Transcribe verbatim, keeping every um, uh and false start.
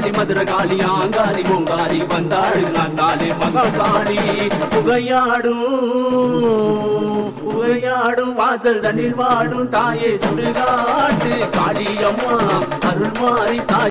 காளி மதுர காளி ஆங்காரி பொங்காரி வந்தாடு நானே மகாகாளி புகையாடும் புகையாடும் வாசல் தண்ணில் வாடும் தாயே சுடுகாட்டு காளியம்மா அருள் மாறி தாய்